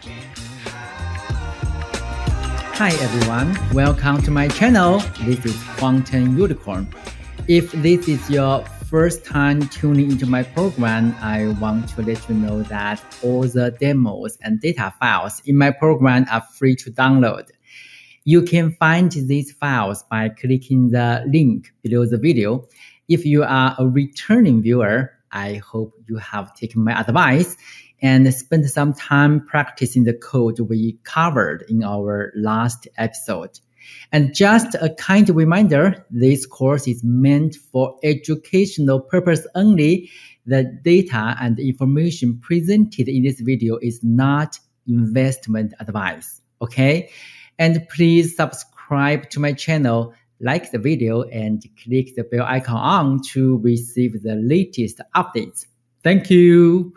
Hi everyone, welcome to my channel. This is Quantum Unicorn. If this is your first time tuning into my program, I want to let you know that all the demos and data files in my program are free to download. You can find these files by clicking the link below the video. If you are a returning viewer, I hope you have taken my advice and spent some time practicing the code we covered in our last episode. And just a kind reminder, this course is meant for educational purpose only. The data and information presented in this video is not investment advice, okay? And please subscribe to my channel, like the video, and click the bell icon on to receive the latest updates. Thank you.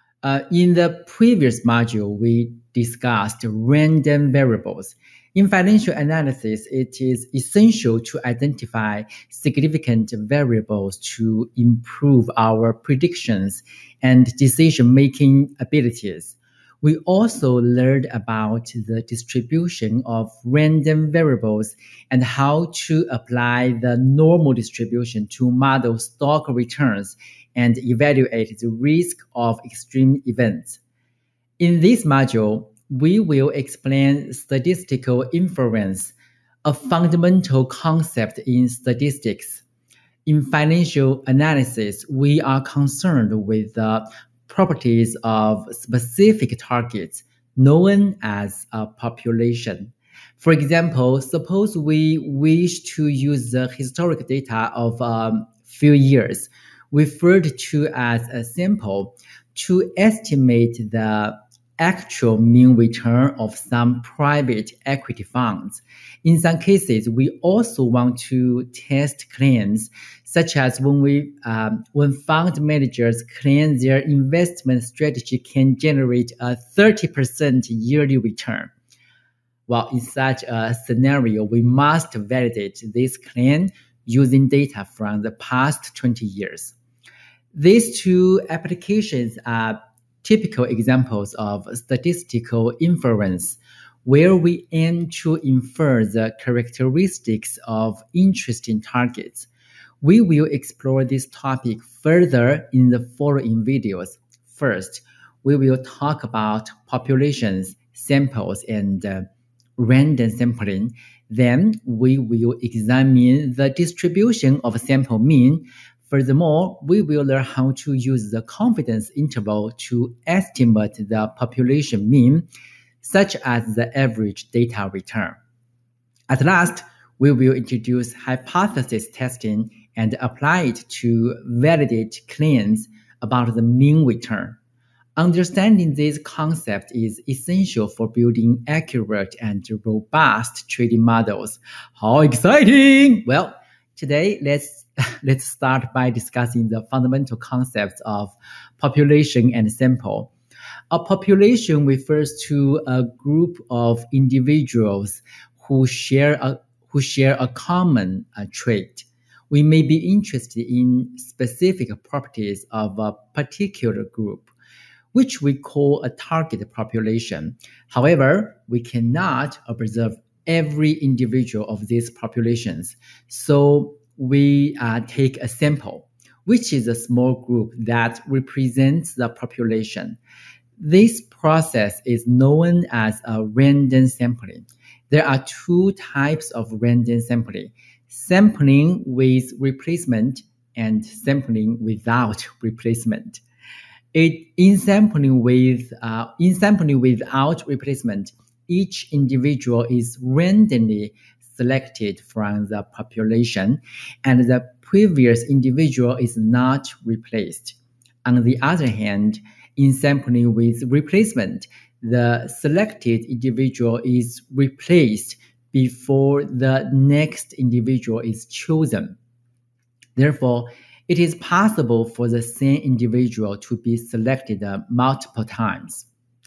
In the previous module, we discussed random variables. In financial analysis, it is essential to identify significant variables to improve our predictions and decision-making abilities. We also learned about the distribution of random variables and how to apply the normal distribution to model stock returns and evaluate the risk of extreme events. In this module, we will explain statistical inference, a fundamental concept in statistics. In financial analysis, we are concerned with the properties of specific targets known as a population. For example, suppose we wish to use the historic data of a few years, referred to as a sample, to estimate the actual mean return of some private equity funds. In some cases, we also want to test claims, such as when fund managers claim their investment strategy can generate a 30% yearly return. Well, in such a scenario, we must validate this claim using data from the past 20 years. These two applications are typical examples of statistical inference, where we aim to infer the characteristics of interesting targets. We will explore this topic further in the following videos. First, we will talk about populations, samples, and random sampling. Then we will examine the distribution of sample mean. Furthermore, we will learn how to use the confidence interval to estimate the population mean, such as the average data return. At last, we will introduce hypothesis testing and apply it to validate claims about the mean return. Understanding this concept is essential for building accurate and robust trading models. How exciting! Well, today, let's start by discussing the fundamental concepts of population and sample. A population refers to a group of individuals who share a common trait. We may be interested in specific properties of a particular group, which we call a target population. However, we cannot observe every individual of these populations. So we take a sample, which is a small group that represents the population. This process is known as a random sampling. There are two types of random sampling: sampling with replacement and sampling without replacement. In sampling without replacement, each individual is randomly selected from the population, and the previous individual is not replaced. On the other hand, in sampling with replacement, the selected individual is replaced before the next individual is chosen. Therefore, it is possible for the same individual to be selected multiple times.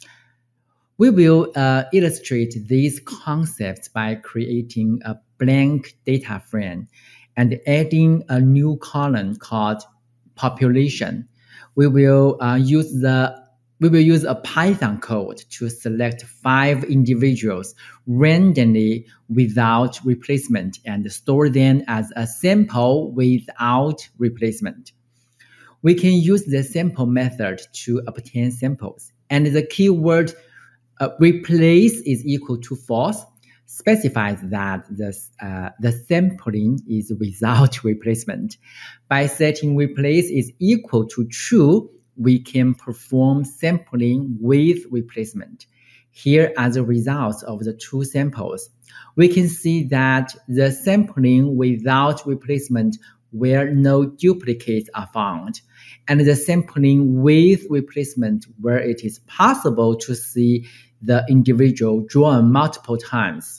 We will illustrate these concepts by creating a blank data frame and adding a new column called population. We will use the we will use a Python code to select 5 individuals randomly without replacement and store them as a sample without replacement. We can use the sample method to obtain samples, and the keyword replace is equal to false specifies that the sampling is without replacement. By setting replace is equal to true, we can perform sampling with replacement. Here are the results of the two samples. We can see that the sampling without replacement where no duplicates are found, and the sampling with replacement where it is possible to see the individual drawn multiple times.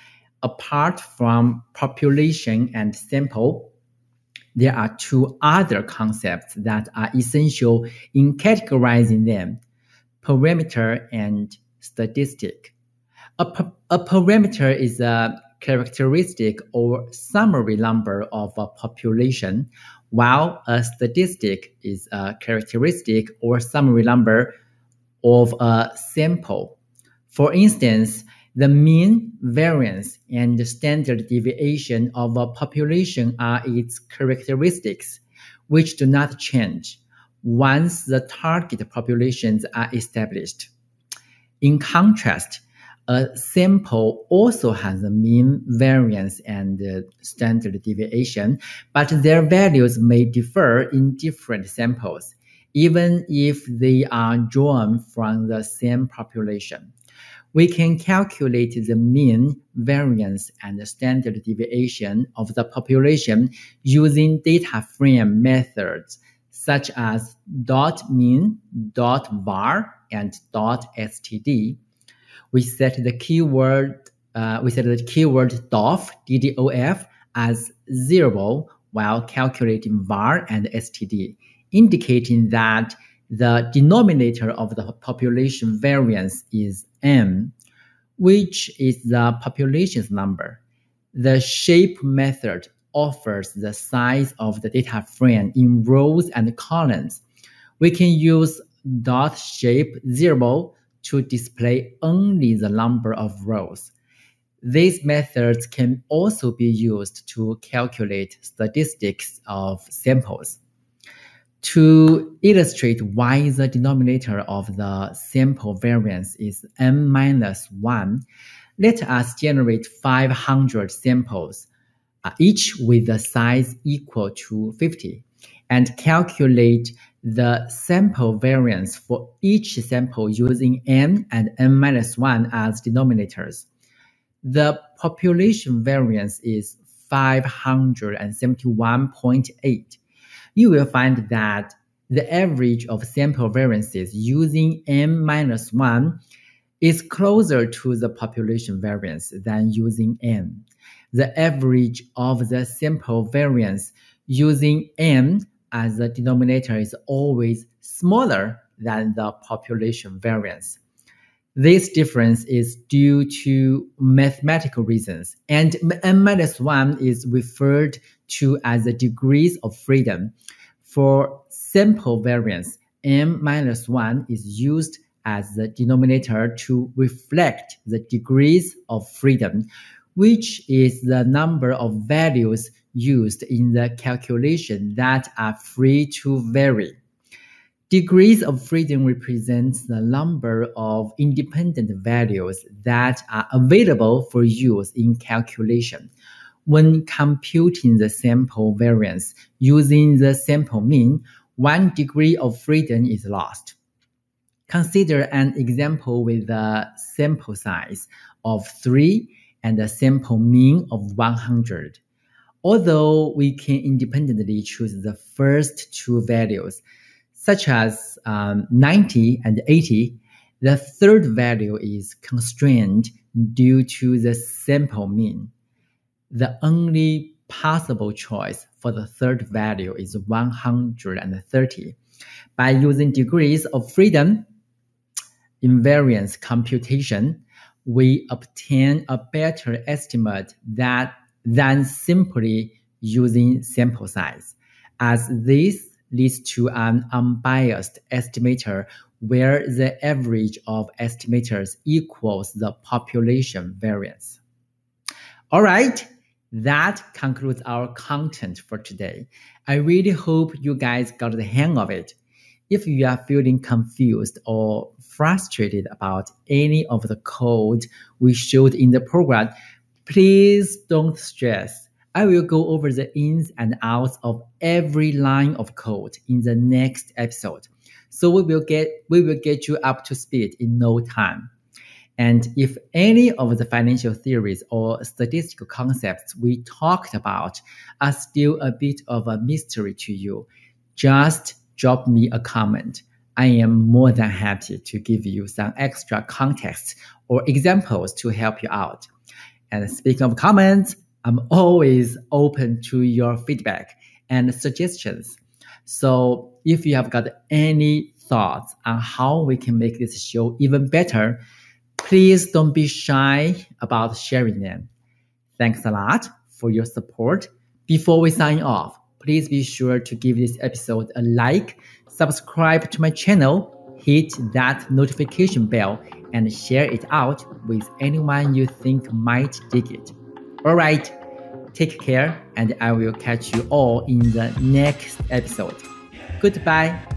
Apart from population and sample, there are two other concepts that are essential in categorizing them: parameter and statistic. A parameter is a characteristic or summary number of a population, while a statistic is a characteristic or summary number of a sample. For instance, the mean, variance, and the standard deviation of a population are its characteristics, which do not change once the target populations are established. In contrast, a sample also has a mean, variance, and standard deviation, but their values may differ in different samples, even if they are drawn from the same population. We can calculate the mean, variance, and standard deviation of the population using data frame methods such as .mean, .var, and .std. We set the keyword DOF as 0 while calculating var and std, indicating that the denominator of the population variance is m, which is the population's number. The shape method offers the size of the data frame in rows and columns. We can use .shape0 to display only the number of rows. These methods can also be used to calculate statistics of samples. To illustrate why the denominator of the sample variance is n-1, let us generate 500 samples, each with a size equal to 50, and calculate the sample variance for each sample using n and n-1 as denominators. The population variance is 571.8. You will find that the average of sample variances using n-1 is closer to the population variance than using n. The average of the sample variance using n as the denominator is always smaller than the population variance. This difference is due to mathematical reasons, and n-1 is referred to as the degrees of freedom. For sample variance, n-1 is used as the denominator to reflect the degrees of freedom, which is the number of values used in the calculation that are free to vary. Degrees of freedom represents the number of independent values that are available for use in calculation. When computing the sample variance using the sample mean, 1 degree of freedom is lost. Consider an example with a sample size of 3 and a sample mean of 100. Although we can independently choose the first two values, such as 90 and 80, the third value is constrained due to the sample mean. The only possible choice for the third value is 130. By using degrees of freedom in variance computation, we obtain a better estimate than simply using sample size, as this leads to an unbiased estimator where the average of estimators equals the population variance. All right, that concludes our content for today. I really hope you guys got the hang of it. If you are feeling confused or frustrated about any of the code we showed in the program, please don't stress. I will go over the ins and outs of every line of code in the next episode. So we will get you up to speed in no time. And if any of the financial theories or statistical concepts we talked about are still a bit of a mystery to you, just drop me a comment. I am more than happy to give you some extra context or examples to help you out. And speaking of comments, I'm always open to your feedback and suggestions. So if you have got any thoughts on how we can make this show even better, please don't be shy about sharing them. Thanks a lot for your support. Before we sign off, please be sure to give this episode a like, subscribe to my channel, hit that notification bell, and share it out with anyone you think might dig it. All right, take care, and I will catch you all in the next episode. Goodbye.